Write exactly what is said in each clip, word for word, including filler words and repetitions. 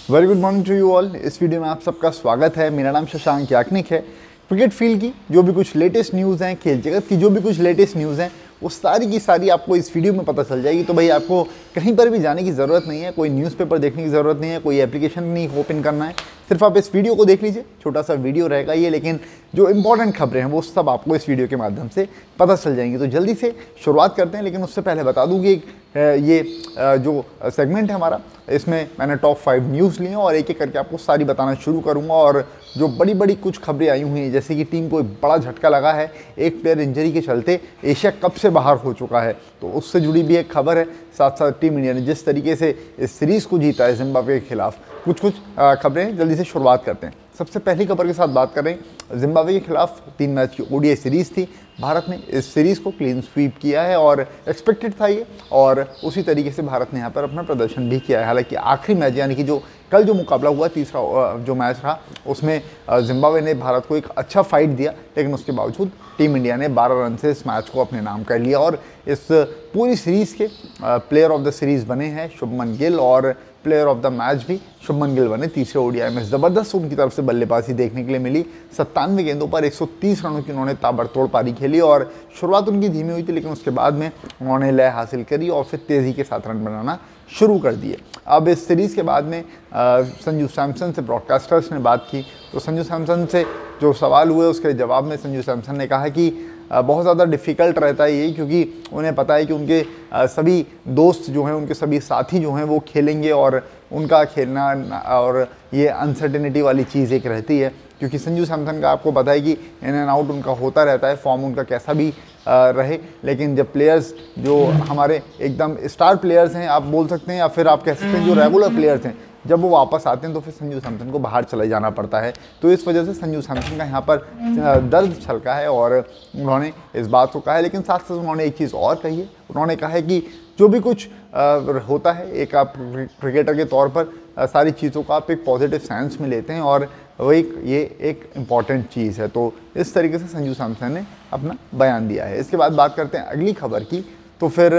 Very good morning to you all. इस video में आप सबका स्वागत है। मेरा नाम शशांक याग्निक है। क्रिकेट फील्ड की जो भी कुछ लेटेस्ट न्यूज़ हैं, खेल जगत की जो भी कुछ लेटेस्ट न्यूज़ हैं, वो सारी की सारी आपको इस वीडियो में पता चल जाएगी। तो भाई आपको कहीं पर भी जाने की ज़रूरत नहीं है, कोई न्यूज़पेपर देखने की ज़रूरत नहीं है, कोई एप्लीकेशन नहीं ओपन करना है, सिर्फ आप इस वीडियो को देख लीजिए। छोटा सा वीडियो रहेगा ये, लेकिन जो इंपॉर्टेंट खबरें हैं वो सब आपको इस वीडियो के माध्यम से पता चल जाएंगी। तो जल्दी से शुरुआत करते हैं, लेकिन उससे पहले बता दूँ कि ये जो सेगमेंट है हमारा, इसमें मैंने टॉप फाइव न्यूज़ लिए हैं और एक एक करके आपको सारी बताना शुरू करूँगा। और जो बड़ी बड़ी कुछ खबरें आई हुई हैं, जैसे कि टीम को एक बड़ा झटका लगा है, एक प्लेयर इंजरी के चलते एशिया कप से बाहर हो चुका है, तो उससे जुड़ी भी एक खबर है। साथ साथ टीम इंडिया ने जिस तरीके से इस सीरीज़ को जीता है जिम्बाब्वे के खिलाफ, कुछ कुछ खबरें जल्दी से शुरुआत करते हैं। सबसे पहली खबर के साथ बात करें, जिम्बाब्वे के खिलाफ तीन मैच की ओडीआई सीरीज़ थी। भारत ने इस सीरीज़ को क्लीन स्वीप किया है और एक्सपेक्टेड था ये, और उसी तरीके से भारत ने यहाँ पर अपना प्रदर्शन भी किया है। हालांकि आखिरी मैच यानी कि जो कल जो मुकाबला हुआ, तीसरा जो मैच रहा, उसमें जिम्बाब्वे ने भारत को एक अच्छा फाइट दिया, लेकिन उसके बावजूद टीम इंडिया ने बारह रन से इस मैच को अपने नाम कर लिया और इस पूरी सीरीज़ के प्लेयर ऑफ द सीरीज़ बने हैं शुभमन गिल, और प्लेयर ऑफ द मैच भी शुभमन गिल बने। तीसरे ओडीआई में ज़बरदस्त उनकी तरफ से बल्लेबाजी देखने के लिए मिली। सत्तानवे गेंदों पर एक सौ तीस रनों की उन्होंने ताबड़तोड़ पारी खेली और शुरुआत उनकी धीमी हुई थी, लेकिन उसके बाद में उन्होंने लय हासिल करी और फिर तेज़ी के साथ रन बनाना शुरू कर दिए। अब इस सीरीज़ के बाद में आ, संजू सैमसन से ब्रॉडकास्टर्स ने बात की, तो संजू सैमसन से जो सवाल हुए उसके जवाब में संजू सैमसन ने कहा कि बहुत ज़्यादा डिफ़िकल्ट रहता है ये, क्योंकि उन्हें पता है कि उनके सभी दोस्त जो हैं, उनके सभी साथी जो हैं वो खेलेंगे और उनका खेलना और ये अनसर्टेनिटी वाली चीज़ एक रहती है। क्योंकि संजू सैमसन का आपको पता है कि इन एंड आउट उनका होता रहता है, फॉर्म उनका कैसा भी रहे, लेकिन जब प्लेयर्स जो हमारे एकदम स्टार प्लेयर्स हैं आप बोल सकते हैं, या फिर आप कह सकते हैं जो रेगुलर प्लेयर्स हैं, जब वो वापस आते हैं तो फिर संजू सैमसन को बाहर चले जाना पड़ता है। तो इस वजह से संजू सैमसन का यहाँ पर दर्द छलका है और उन्होंने इस बात को कहा है। लेकिन साथ साथ उन्होंने एक चीज़ और कही है, उन्होंने कहा है कि जो भी कुछ होता है, एक आप क्रिकेटर के तौर पर सारी चीज़ों का आप एक पॉजिटिव सेंस में लेते हैं और वो एक ये एक इम्पॉर्टेंट चीज़ है। तो इस तरीके से संजू सैमसन ने अपना बयान दिया है। इसके बाद बात करते हैं अगली खबर की, तो फिर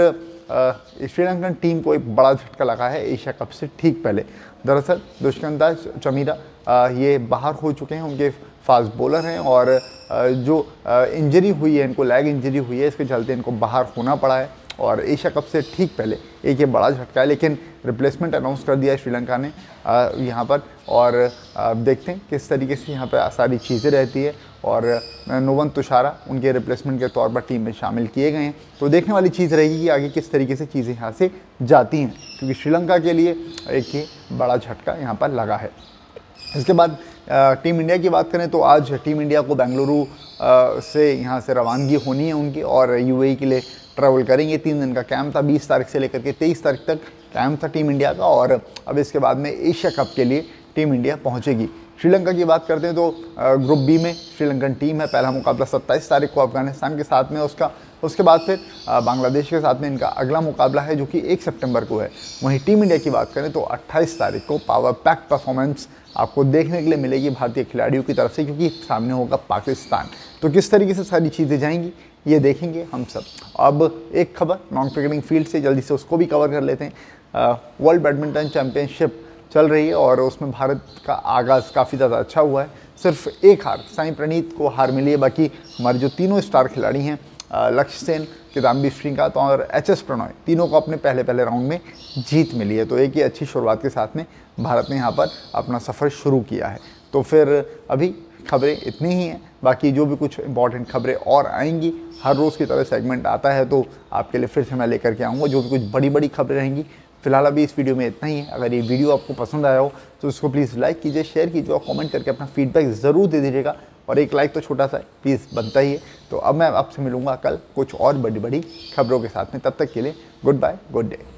श्रीलंकन टीम को एक बड़ा झटका लगा है एशिया कप से ठीक पहले। दरअसल दुष्यंता चमीरा ये बाहर हो चुके हैं, उनके फास्ट बॉलर हैं और जो इंजरी हुई है, इनको लेग इंजरी हुई है, इसके चलते इनको बाहर होना पड़ा है और एशिया कप से ठीक पहले एक ये बड़ा झटका है। लेकिन रिप्लेसमेंट अनाउंस कर दिया है श्रीलंका ने यहाँ पर, और देखते हैं किस तरीके से यहाँ पर सारी चीज़ें रहती है। और नोवन तुषारा उनके रिप्लेसमेंट के तौर पर टीम में शामिल किए गए हैं, तो देखने वाली चीज़ रहेगी कि आगे किस तरीके से चीज़ें यहाँ से जाती हैं, क्योंकि श्रीलंका के लिए एक ये बड़ा झटका यहाँ पर लगा है। इसके बाद टीम इंडिया की बात करें तो आज टीम इंडिया को बेंगलुरु से यहाँ से रवानगी होनी है उनकी, और यूएई के लिए ट्रैवल करेंगे। तीन दिन का कैंप था, बीस तारीख से लेकर के तेईस तारीख तक कैंप था टीम इंडिया का, और अब इसके बाद में एशिया कप के लिए टीम इंडिया पहुँचेगी। श्रीलंका की बात करते हैं तो ग्रुप बी में श्रीलंकन टीम है। पहला मुकाबला सत्ताईस तारीख को अफगानिस्तान के साथ में उसका, उसके बाद फिर बांग्लादेश के साथ में इनका अगला मुकाबला है जो कि एक सितंबर को है। वहीं टीम इंडिया की बात करें तो अट्ठाईस तारीख को पावर पैक परफॉर्मेंस आपको देखने के लिए मिलेगी भारतीय खिलाड़ियों की तरफ से, क्योंकि सामने होगा पाकिस्तान। तो किस तरीके से सारी चीज़ें जाएंगी ये देखेंगे हम सब। अब एक खबर नॉन क्रिकेटिंग फील्ड से, जल्दी से उसको भी कवर कर लेते हैं। वर्ल्ड बैडमिंटन चैम्पियनशिप चल रही है और उसमें भारत का आगाज़ काफ़ी ज़्यादा अच्छा हुआ है। सिर्फ एक हार, साई प्रणीत को हार मिली है, बाकी हमारे जो तीनों स्टार खिलाड़ी हैं, लक्ष्य सेन, किदाम्बी श्रीकांत और एच एस प्रणॉय, तीनों को अपने पहले पहले राउंड में जीत मिली है। तो एक ही अच्छी शुरुआत के साथ में भारत ने यहाँ पर अपना सफ़र शुरू किया है। तो फिर अभी खबरें इतनी ही हैं, बाकी जो भी कुछ इंपॉर्टेंट खबरें और आएंगी, हर रोज़ की तरह सेगमेंट आता है तो आपके लिए फिर से मैं लेकर के आऊँगा जो भी कुछ बड़ी बड़ी खबरें रहेंगी। फिलहाल अभी इस वीडियो में इतना ही है। अगर ये वीडियो आपको पसंद आया हो तो इसको प्लीज़ लाइक कीजिए, शेयर कीजिए और कमेंट करके अपना फीडबैक ज़रूर दे दीजिएगा, और एक लाइक तो छोटा सा प्लीज़ बनता ही है। तो अब मैं आपसे मिलूँगा कल कुछ और बड़ी बड़ी खबरों के साथ में, तब तक के लिए गुड बाय, गुड डे।